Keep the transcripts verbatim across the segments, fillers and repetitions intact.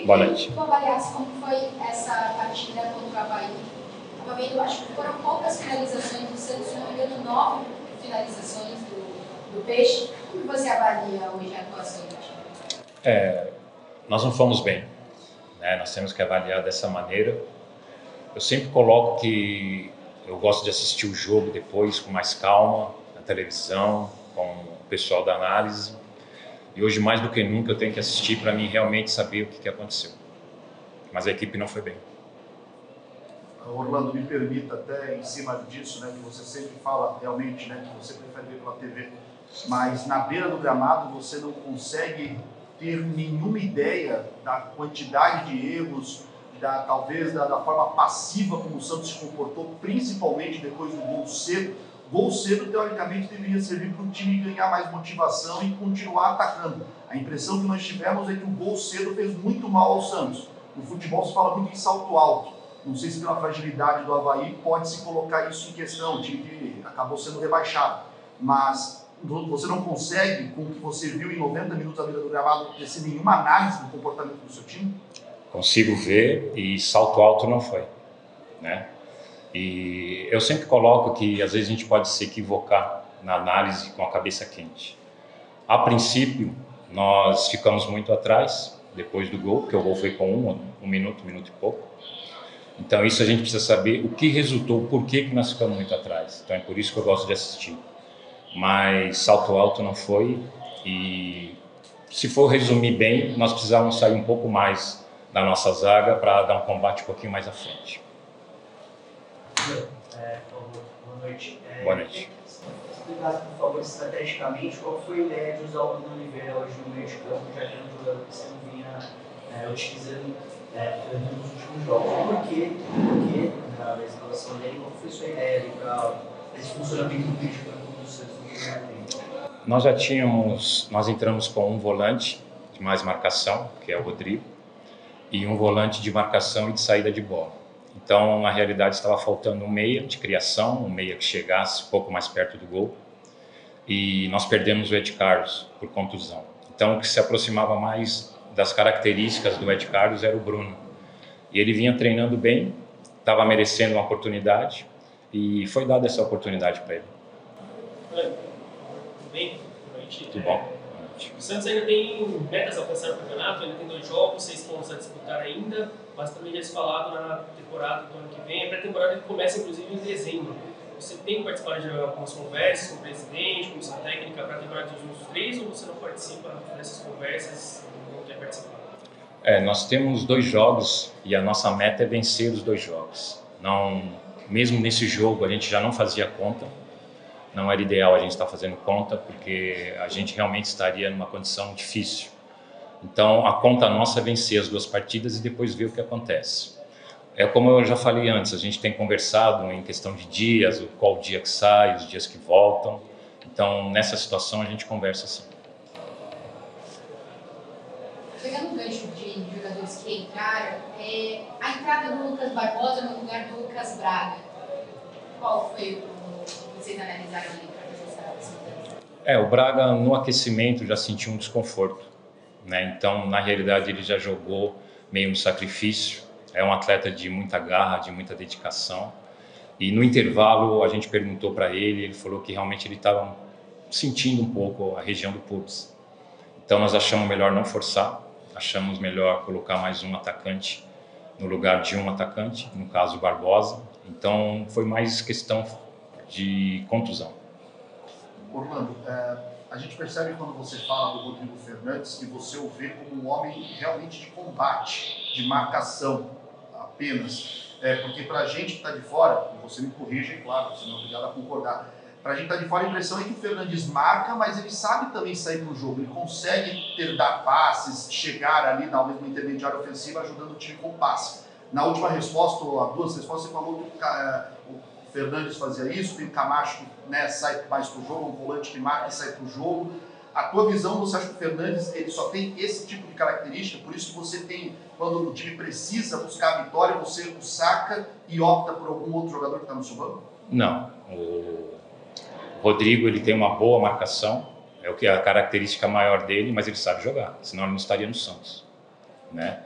Boa noite. Tu avaliasse como foi essa partida contra o Avaí? Estava vendo, acho que foram poucas finalizações do Santos, se não me engano, nove finalizações do, do Peixe. Como você avalia hoje a atuação do time? É, nós não fomos bem, né? Nós temos que avaliar dessa maneira. Eu sempre coloco que eu gosto de assistir o jogo depois com mais calma, na televisão, com o pessoal da análise. E hoje, mais do que nunca, eu tenho que assistir para mim realmente saber o que, que aconteceu. Mas a equipe não foi bem. Orlando, me permita até em cima disso, né, que você sempre fala realmente, né, que você prefere ver pela T V, mas na beira do gramado você não consegue ter nenhuma ideia da quantidade de erros, da, talvez da, da forma passiva como o Santos se comportou, principalmente depois do gol cedo. Gol cedo, teoricamente, deveria servir para o time ganhar mais motivação e continuar atacando. A impressão que nós tivemos é que o gol cedo fez muito mal ao Santos. No futebol se fala muito em salto alto. Não sei se pela fragilidade do Avaí pode-se colocar isso em questão, o time que acabou sendo rebaixado. Mas você não consegue, com o que você viu em noventa minutos à beira do gramado, ter nenhuma análise do comportamento do seu time? Consigo ver, e salto alto não foi, né? E eu sempre coloco que às vezes a gente pode se equivocar na análise com a cabeça quente. A princípio, nós ficamos muito atrás depois do gol, porque o gol foi com um, um minuto, um minuto e pouco. Então isso a gente precisa saber o que resultou, por que que nós ficamos muito atrás. Então é por isso que eu gosto de assistir. Mas salto alto não foi, e se for resumir bem, nós precisávamos sair um pouco mais da nossa zaga para dar um combate um pouquinho mais à frente. É, boa noite. É, Boa noite. Explicasse, por favor, estrategicamente, qual foi a ideia de usar o Bruno Oliveira hoje no meio de campo, já que era um jogador que você não vinha é, utilizando é, nos últimos jogos. Por quê? Por quê? Na escalação dele, qual foi a sua ideia para esse funcionamento do meio de campo do Santos no primeiro tempo? Nós já tínhamos, nós entramos com um volante de mais marcação, que é o Rodrigo, e um volante de marcação e de saída de bola. Então, na realidade, estava faltando um meia de criação, um meia que chegasse um pouco mais perto do gol. E nós perdemos o Ed Carlos por contusão. Então, o que se aproximava mais das características do Ed Carlos era o Bruno. E ele vinha treinando bem, estava merecendo uma oportunidade, e foi dada essa oportunidade para ele. Tudo bem? Boa noite. Tudo bom? O Santos ainda tem metas a alcançar no campeonato, ainda tem dois jogos, seis pontos a disputar ainda, mas também já se falado na temporada do ano que vem, a pré-temporada que começa inclusive em dezembro. Você tem participado de algumas conversas com o presidente, comissão técnica para a temporada dos últimos três, ou você não participa dessas conversas, não quer participar? É, nós temos dois jogos e a nossa meta é vencer os dois jogos. Não, mesmo nesse jogo a gente já não fazia conta. Não era ideal a gente estar fazendo conta, porque a gente realmente estaria numa condição difícil. Então, a conta nossa é vencer as duas partidas e depois ver o que acontece. É como eu já falei antes, a gente tem conversado em questão de dias, qual dia que sai, os dias que voltam. Então, nessa situação, a gente conversa assim. Pegando o gancho de jogadores que entraram, é, a entrada do Lucas Barbosa no lugar do Lucas Braga, qual foi o vocês analisaram ali para fazer essa mudança? É, o Braga no aquecimento já sentiu um desconforto, né? Então, na realidade, ele já jogou meio um sacrifício. É um atleta de muita garra, de muita dedicação. E no intervalo a gente perguntou para ele, ele falou que realmente ele estava sentindo um pouco a região do pubis. Então nós achamos melhor não forçar, achamos melhor colocar mais um atacante no lugar de um atacante, no caso o Barbosa. Então foi mais questão de contusão. Orlando, é, a gente percebe quando você fala do Rodrigo Fernandes que você o vê como um homem realmente de combate, de marcação apenas. É, porque para a gente que está de fora, e você me corrige, claro, você não é obrigado a concordar, para a gente que está de fora a impressão é que o Fernandes marca, mas ele sabe também sair para o jogo, ele consegue ter, dar passes, chegar ali, dar mesmo intermediário ofensivo, ajudando o time com passe. Na última resposta, ou há duas respostas, você falou que o Fernandes fazia isso, tem o Camacho que, né, sai mais para o jogo, um volante que marca e sai para o jogo. A tua visão, você acha que o Fernandes ele só tem esse tipo de característica, por isso que você tem, quando o time precisa buscar a vitória, você o saca e opta por algum outro jogador que está no seu banco? Não, o Rodrigo ele tem uma boa marcação, é o que é a característica maior dele, mas ele sabe jogar, senão ele não estaria no Santos, né?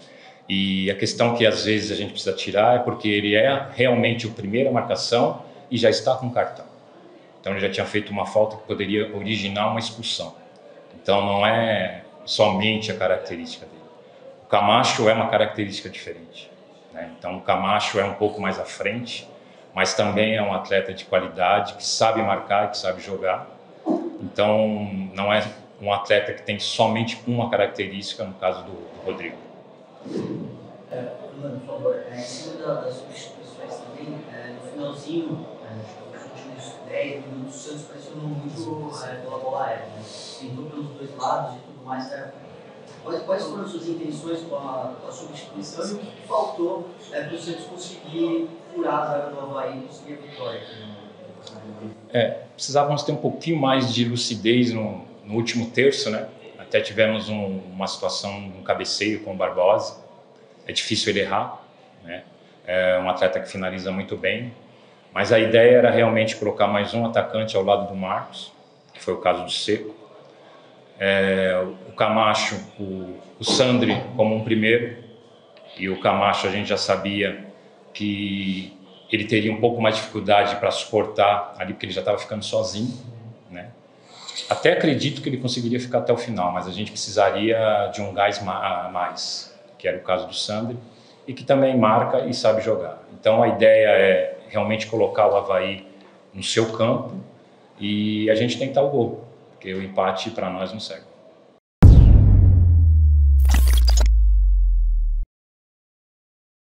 E a questão que às vezes a gente precisa tirar é porque ele é realmente o primeiro a marcação e já está com cartão. Então ele já tinha feito uma falta que poderia originar uma expulsão. Então não é somente a característica dele. O Camacho é uma característica diferente, né? Então o Camacho é um pouco mais à frente, mas também é um atleta de qualidade, que sabe marcar, que sabe jogar. Então não é um atleta que tem somente uma característica, no caso do, do Rodrigo. É, Fernando, por favor, é, em cima da, das substituições também, é, no finalzinho, é, nos últimos dez minutos, o Santos pressionou muito é, pela bola aérea, né? Tentou pelos dois lados e tudo mais. É, quais, quais foram as suas intenções com a, com a substituição e o que, que faltou é, para o Santos conseguir furar a zaga do Avaí e conseguir a vitória? É, precisávamos ter um pouquinho mais de lucidez no, no último terço, né? Até tivemos um, uma situação, um cabeceio com o Barbosa. É difícil ele errar, né? É um atleta que finaliza muito bem. Mas a ideia era realmente colocar mais um atacante ao lado do Marcos, que foi o caso do Seco. É, o Camacho, o, o Sandri como um primeiro. E o Camacho a gente já sabia que ele teria um pouco mais de dificuldade para suportar ali, porque ele já estava ficando sozinho, né? Até acredito que ele conseguiria ficar até o final, mas a gente precisaria de um gás a mais, que era o caso do Sandri, e que também marca e sabe jogar. Então a ideia é realmente colocar o Avaí no seu campo e a gente tentar o gol, porque o empate para nós não serve.